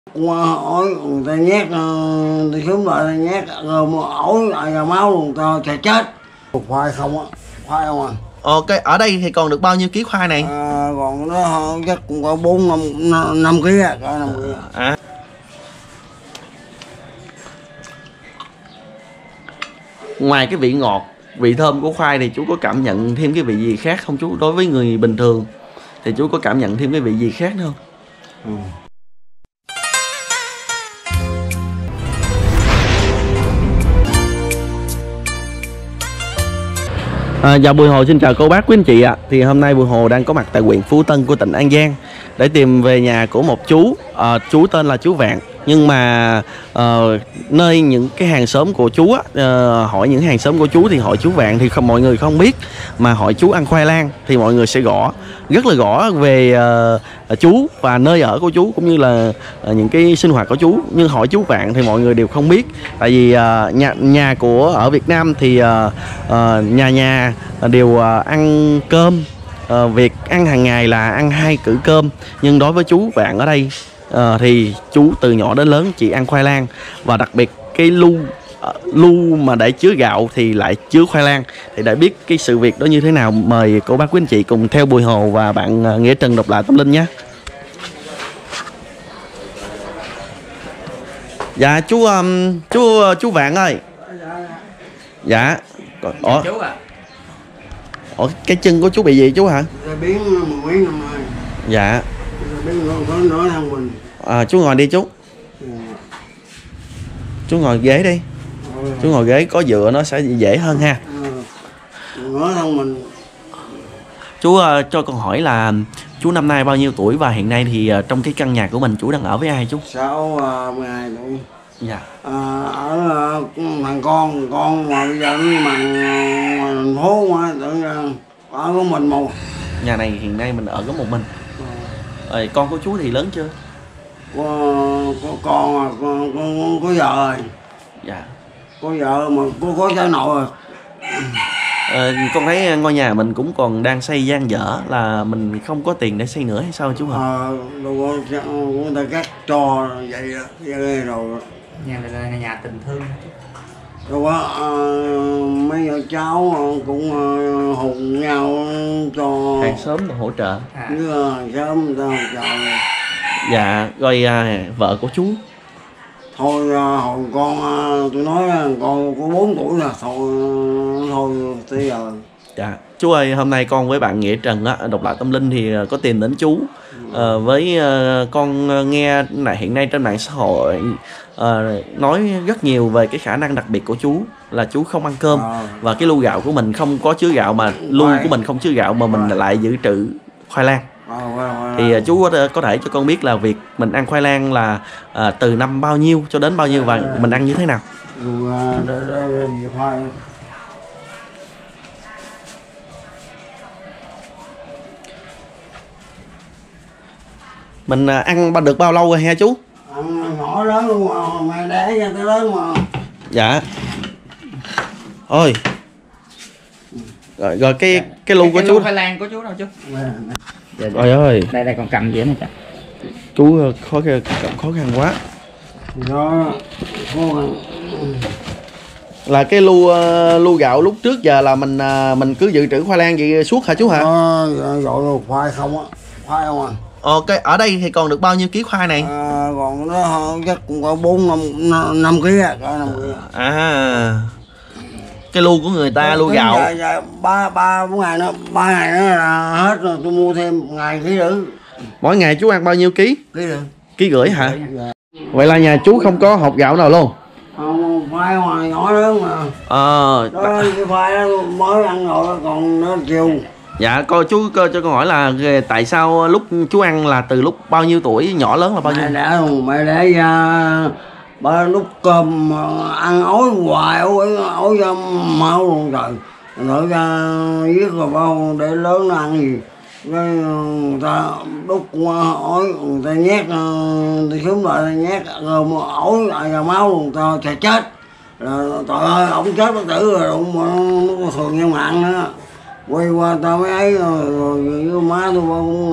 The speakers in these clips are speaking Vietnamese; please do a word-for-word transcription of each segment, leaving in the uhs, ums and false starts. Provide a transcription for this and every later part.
Qua ổi người ta nhét tôi xuống lại ta nhét rồi mà ổi lại ra máu luôn ta sẽ chết. Khoai không á, khoai không à. Ok, ở đây thì còn được bao nhiêu ký khoai này? À, còn nó chắc cũng có bốn năm năm ký á, có năm ký. À. Ngoài cái vị ngọt, vị thơm của khoai thì chú có cảm nhận thêm cái vị gì khác không chú? Đối với người bình thường thì chú có cảm nhận thêm cái vị gì khác nữa không? Ừ. À, dạ Bùi Hồ xin chào cô bác quý anh chị ạ. À. Thì hôm nay Bùi Hồ đang có mặt tại huyện Phú Tân của tỉnh An Giang để tìm về nhà của một chú. À, chú tên là chú Vạn. Nhưng mà à, nơi những cái hàng xóm của chú á, à, hỏi những hàng xóm của chú thì hỏi chú Vạn thì không, mọi người không biết. Mà hỏi chú ăn khoai lang thì mọi người sẽ gõ rất là gõ về à, chú và nơi ở của chú cũng như là à, những cái sinh hoạt của chú. Nhưng hỏi chú Vạn thì mọi người đều không biết. Tại vì à, nhà nhà của ở Việt Nam thì à, à, nhà nhà đều à, ăn cơm. À, việc ăn hàng ngày là ăn hai cữ cơm. Nhưng đối với chú Vạn ở đây à, thì chú từ nhỏ đến lớn chỉ ăn khoai lang. Và đặc biệt cái lu lu mà để chứa gạo thì lại chứa khoai lang. Thì để biết cái sự việc đó như thế nào, mời cô bác quý anh chị cùng theo Bùi Hồ và bạn Nghĩa Trần đọc lại tâm linh nhé. Dạ chú um, chú chú Vạn ơi. Dạ. Ủa? Chú à. Ủa cái chân của chú bị gì chú hả? Biến mấy năm rồi. Dạ. Biến có nói thằng mình. À, chú ngồi đi chú. Ừ. Chú ngồi ghế đi. Ừ. Chú ngồi ghế có dựa nó sẽ dễ hơn ha. Ừ. Nói thằng mình. Chú uh, cho con hỏi là chú năm nay bao nhiêu tuổi và hiện nay thì uh, trong cái căn nhà của mình chú đang ở với ai chú? Sáu mười hai tuổi. Dạ. À, ở uh, thằng con con mà bây giờ nó bằng thành phố mà tự uh, ở có mình một. Nhà này hiện nay mình ở có một mình. Ừ. Rồi con của chú thì lớn chưa? Có có con à, con con có vợ rồi. Dạ. Có vợ mà có có cháu nội rồi. Ờ, con thấy ngôi nhà mình cũng còn đang xây dang dở, là mình không có tiền để xây nữa hay sao chú hả? Ờ, đâu có người ta cắt cho vậy đó, vậy rồi. Nhà này là nhà tình thương. Đâu có uh, mấy vợ cháu cũng uh, hùng nhau cho hàng xóm hỗ trợ. À. Với uh, sớm người ta hỗ trợ. Dạ, rồi à, vợ của chú? Thôi uh, hồi con uh, tôi nói con có bốn tuổi là thôi thôi tới giờ. Dạ. Chú ơi, hôm nay con với bạn Nghĩa Trần á, đọc lại tâm linh thì có tìm đến chú. À, với à, con nghe này hiện nay trên mạng xã hội à, nói rất nhiều về cái khả năng đặc biệt của chú là chú không ăn cơm. À. Và cái lu gạo của mình không có chứa gạo, mà lu của mình không chứa gạo mà mình lại dự trữ khoai lang. Thì uh, chú có, có thể cho con biết là việc mình ăn khoai lang là uh, từ năm bao nhiêu cho đến bao nhiêu và mình ăn như thế nào? Mình uh, ăn được bao lâu rồi ha chú? Ăn nhỏ lớn luôn mà mày để ra tới lớn mà. Dạ. Ôi. Rồi, rồi cái dạ. cái lu của chú khoai lang của chú đâu chú? Dạ, dạ. Ôi ơi. Đây đây còn cầm gì nữa nè. Chú khó khăn khó khăn quá. Đó. Là cái lu lu gạo lúc trước giờ là mình mình cứ dự trữ khoai lang vậy suốt hả chú hả? Ờ, gọi khoai không á, khoai không à. Ok, ở đây thì còn được bao nhiêu ký khoai này? À, còn nó chắc cũng có bốn năm năm ký á, có năm ký. À. Cái lu của người ta, lu gạo. Dạ, dạ, ba ba bốn ngày nữa, ba ngày nữa là hết rồi, tôi mua thêm ngày ký nữa. Mỗi ngày chú ăn bao nhiêu ký? Ký nữa. Ký rưỡi hả? Dạ. Vậy là nhà chú không có hộp gạo nào luôn? Không, khoai ngoài nhỏ lớn mà. Ờ. Đó, cái khoai đó mới ăn rồi, còn nó chiều. Dạ, cô chú cho con hỏi là tại sao lúc chú ăn là từ lúc bao nhiêu tuổi, nhỏ lớn là bao nhiêu? Mẹ đã mẹ để ra ba lúc cơm mà ăn ối hoài ối ối ra máu luôn trời. Rồi ra viết rồi bao để lớn nó ăn gì. Cái người ta đút qua ối, người ta nhét tôi xuống lại ta nhét rồi mà ối lại ra máu luôn, ta sẽ chết. Là trời ơi, ông chết bác tử rồi, ông nó thường nhân mạng nữa. Quay qua tao mới ấy rồi, rồi với má tôi cũng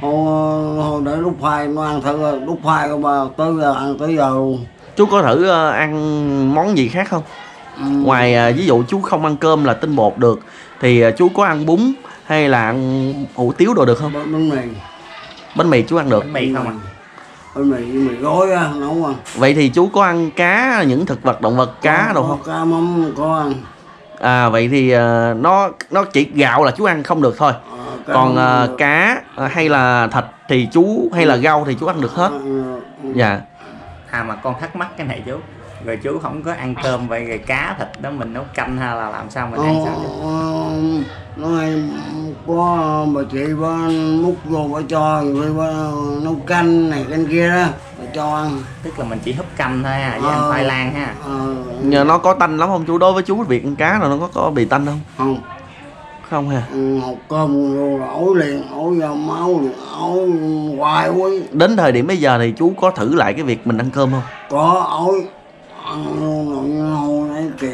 hồi, hồi để lúc phai nó ăn thử, lúc phai mà tới giờ ăn tới giờ luôn. Chú có thử ờ, ăn món gì khác không? Ừ. Ngoài ờ, ví dụ chú không ăn cơm là tinh bột được thì ờ, chú có ăn bún hay là ăn hủ tiếu đồ được không? Bánh mì. Bánh mì chú ăn được. Bánh mì không ạ? À? Bánh mì mì gói á, nấu ăn. Vậy thì chú có ăn cá, những thực vật động vật cá có, đồ không? Cá mắm có ăn. À vậy thì uh, nó nó chỉ gạo là chú ăn không được thôi. À, còn uh, cá uh, hay là thịt thì chú hay là rau thì chú ăn được hết. Dạ. À mà con thắc mắc cái này chú. Rồi chú không có ăn cơm vậy rồi cá thịt đó mình nấu canh hay là làm sao mình ăn sao chú? Nó hay có bà chị bà múc vô bà cho rồi bà nấu canh này canh kia đó bà cho ăn. Tức là mình chỉ húp canh thôi à, với à, ăn khoai lang ha. À, nhờ nó có tanh lắm không chú? Đối với chú việc ăn cá rồi nó có có bị tanh không? Không. Không ha. Ừ, hột cơm rồi ổi liền, ổi vào máu liền, ổi hoài quý. Đến thời điểm bây giờ thì chú có thử lại cái việc mình ăn cơm không? Có ổi ăn luôn hồi nãy kìa.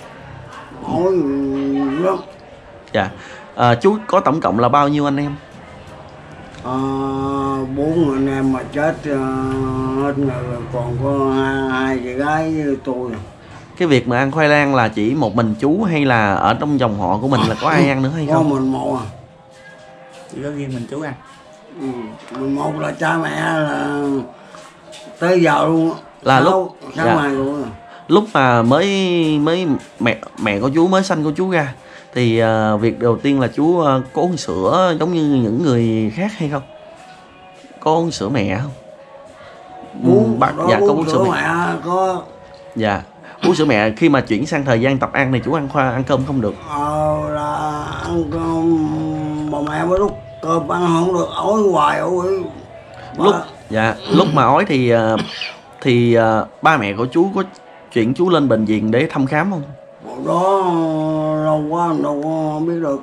Ổi lắm. Dạ. À, chú có tổng cộng là bao nhiêu anh em? À, bốn anh em mà chết uh, hết rồi, còn có hai, hai chị gái với tôi. Cái việc mà ăn khoai lang là chỉ một mình chú hay là ở trong dòng họ của mình là có ai ăn nữa hay không? Có mình một à. Chỉ có riêng mình chú ăn. Ừ, mình một là cha mẹ là tới giờ luôn. Là sáu, lúc sáu dạ. ngày luôn rồi. Lúc mà mới mới mẹ mẹ của chú mới sanh của chú ra thì uh, việc đầu tiên là chú uh, có uống sữa giống như những người khác hay không? Có uống sữa mẹ không? Uống, bác dạ có uống sữa mẹ. mẹ có. Dạ. Uống sữa mẹ khi mà chuyển sang thời gian tập ăn thì chú ăn khoa ăn cơm không được. Ờ là ăn cơm bà mẹ mới lúc cơm ăn không được, ói hoài ói. Lúc dạ lúc mà ói thì uh, thì uh, ba mẹ của chú có chuyển chú lên bệnh viện để thăm khám không? Đó lâu quá đâu có biết được.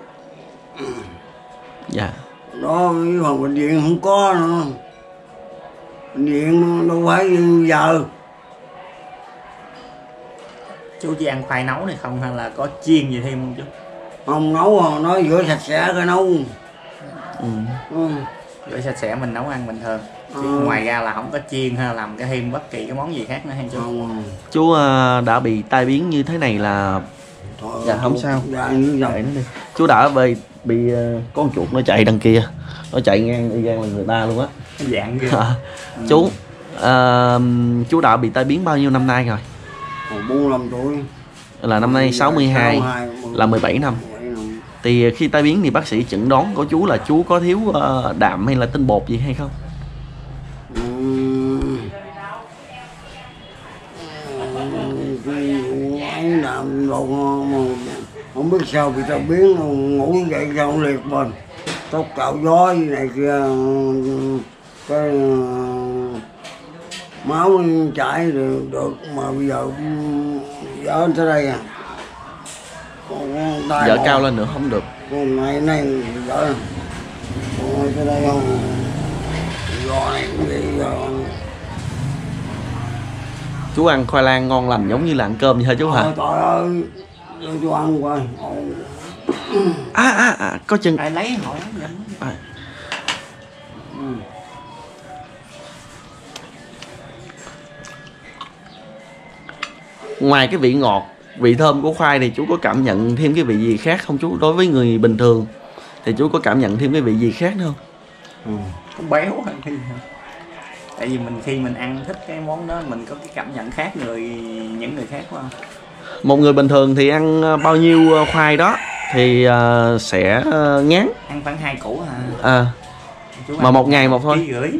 Dạ. Đó cái bệnh viện không có nữa. Bệnh viện đâu phải như giờ. Chú chỉ ăn khoai nấu này không hay là có chiên gì thêm không chú? Không nấu, nói rửa sạch sẽ cái nấu. Ừ. Ừ. Rửa sạch sẽ mình nấu ăn bình thường. Chứ ừ. ngoài ra là không có chiên hay là làm cái thêm bất kỳ cái món gì khác nữa hay chú? Không. Chú uh, đã bị tai biến như thế này là Thôi, dạ không sao. Dạ như vậy nó đi. Chú đã bị bị uh, con chuột nó chạy đằng kia, nó chạy ngang y gan là người ta luôn á. Dạng ghê. À, ừ. Chú uh, chú đã bị tai biến bao nhiêu năm nay rồi? bốn mươi lăm tuổi. Là năm nay sáu mươi hai, là mười bảy năm. Thì khi tai biến thì bác sĩ chẩn đoán của chú là chú có thiếu uh, đạm hay là tinh bột gì hay không? Ấy làm đồ không biết sao bị tai biến, ngủ dậy sao liệt mình, tóc cạo gió gì này kia, cái máu chảy được, được mà bây giờ vợ tới đây à. Vợ cao lên nữa không được. Con này này vợ con tới đây không giò này cũng vậy giờ. Chú ăn khoai lang ngon lành giống như là ăn cơm vậy hả chú hả? Trời ơi, chú ăn coi. À à à, có chừng. Ai lấy hỏi à. Ừ. Ngoài cái vị ngọt, vị thơm của khoai thì chú có cảm nhận thêm cái vị gì khác không chú? Đối với người bình thường thì chú có cảm nhận thêm cái vị gì khác nữa không? Ừ. Có béo hơn khi tại vì mình khi mình ăn thích cái món đó mình có cái cảm nhận khác người những người khác không? Một người bình thường thì ăn bao nhiêu khoai đó thì uh, sẽ uh, ngán. Ăn khoảng hai củ hả? À. Mà một ngày một thôi. Rưỡi.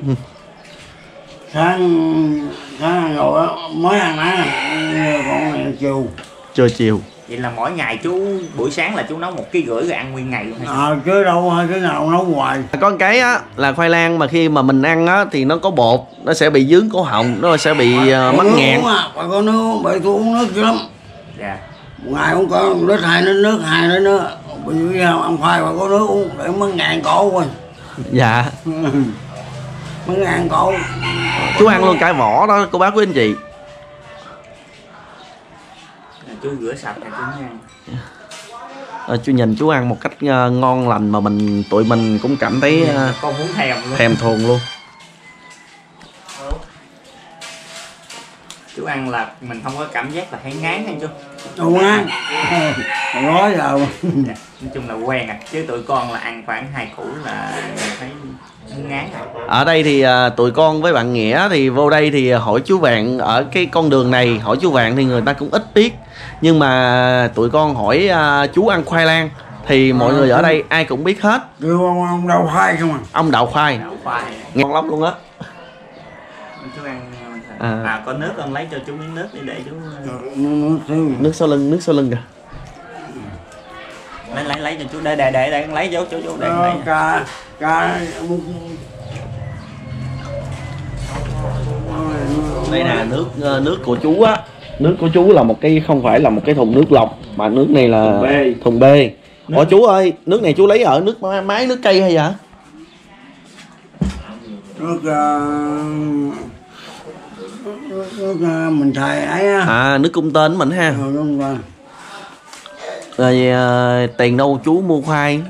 Sáng sáng rồi đó, mới ăn nãy còn này chiều. Trưa chiều. Vậy là mỗi ngày chú buổi sáng là chú nấu một ký rưỡi rồi ăn nguyên ngày luôn hay? À, chứ đâu cái nào nấu hoài. Có một cái á là khoai lang mà khi mà mình ăn á thì nó có bột, nó sẽ bị dướng cổ họng, nó sẽ bị uh, mắc nghẹn. À, phải có nước, bởi tôi uống nước dữ lắm. Dạ. Một ngày không có lít hai lít nước, hai lít nữa. Bởi vì sao ăn khoai phải có nước uống để mắc ngạn cổ rồi. Dạ. Mắc ngạn cổ. Chú ăn luôn cái vỏ đó cô bác quý anh chị. Chú rửa sạch là chú ăn. uh, chú nhìn chú ăn một cách uh, ngon lành mà mình tụi mình cũng cảm thấy uh, con muốn thèm luôn. thèm thuồng luôn. Chú ăn là mình không có cảm giác là thấy ngán hay chú? Không ngán, nói rồi. Dạ, nói chung là quen à, chứ tụi con là ăn khoảng hai củ là thấy ngán rồi. Ở đây thì à, tụi con với bạn Nghĩa thì vô đây thì hỏi chú Vạn ở cái con đường này, hỏi chú Vạn thì người ta cũng ít biết, nhưng mà tụi con hỏi à, chú ăn khoai lang thì mọi à, người ở đây ai cũng biết hết. Kêu ông, ông đậu khoai không à? Ông đậu khoai, Đậu khoai ngon lắm luôn á. Chú ăn à. à, có nước con lấy cho chú miếng nước đi để chú nước sau lưng, nước sau lưng kìa. lấy lấy lấy cho chú để để để để lấy vô chú chú để ờ, lấy cá cá đây nè, nước nước của chú á, nước của chú là một cái, không phải là một cái thùng nước lọc mà nước này là thùng B. Thùng B. Ủa chú ơi, nước này chú lấy ở nước máy, nước cây hay vậy? Nước uh, nước, nước uh, mình xài ấy á. À, nước cung tên mình ha. Ừ, đúng rồi. Rồi uh, tiền đâu chú mua khoai?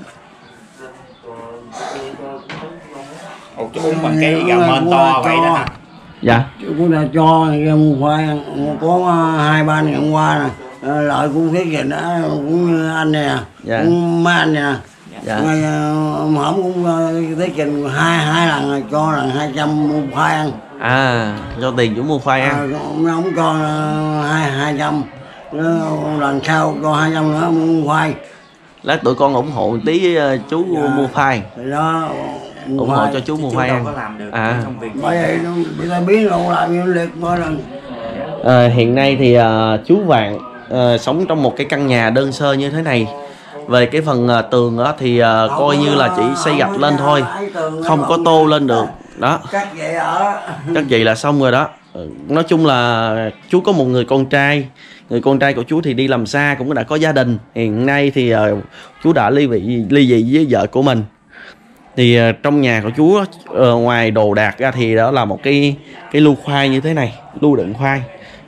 Ồ, chú uống bằng cái gạo men to vậy đó hả? Dạ. Chú cũng đã cho ra mua khoai, có hai ba ngày hôm qua nè, lợi cũng thấy gì đó, cũng như anh nè, dạ. cũng mấy anh nè. Dạ. Ngày hổm cũng thấy trình hai hai lần rồi, cho là hai trăm mua khoai ăn. À, cho tiền chú mua khoai ăn. À, ông cho hai hai trăm, lần sau cho hai trăm nữa mua khoai. Lát tụi con ủng hộ tí chú dạ. mua khoai. Thì đó, ủng hộ cho chú mua khoai ăn. Có làm được à. công việc. Bởi vậy người ta biết đâu làm như liệt mỗi lần. À, hiện nay thì uh, chú Vạn uh, sống trong một cái căn nhà đơn sơ như thế này. Về cái phần uh, tường đó thì uh, coi như là chỉ xây gạch lên thôi, không có tô lên được đó. Chắc vậy ở chắc vậy là xong rồi đó. Nói chung là chú có một người con trai, người con trai của chú thì đi làm xa, cũng đã có gia đình. Hiện nay thì uh, chú đã ly dị ly dị với vợ của mình. Thì uh, trong nhà của chú uh, ngoài đồ đạc ra thì đó là một cái cái lu khoai như thế này, lu đựng khoai.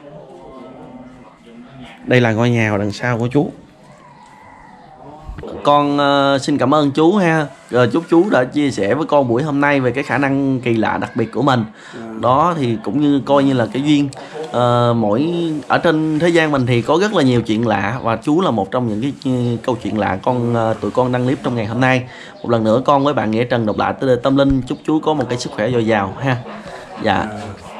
Đây là ngôi nhà đằng sau của chú. Con uh, xin cảm ơn chú ha. Uh, chúc chú đã chia sẻ với con buổi hôm nay về cái khả năng kỳ lạ đặc biệt của mình. Đó thì cũng như coi như là cái duyên. Uh, mỗi ở trên thế gian mình thì có rất là nhiều chuyện lạ, và chú là một trong những cái uh, câu chuyện lạ con uh, tụi con đăng clip trong ngày hôm nay. Một lần nữa con với bạn Nghĩa Trần đọc lại tới Tâm Linh chúc chú có một cái sức khỏe dồi dào ha. Dạ.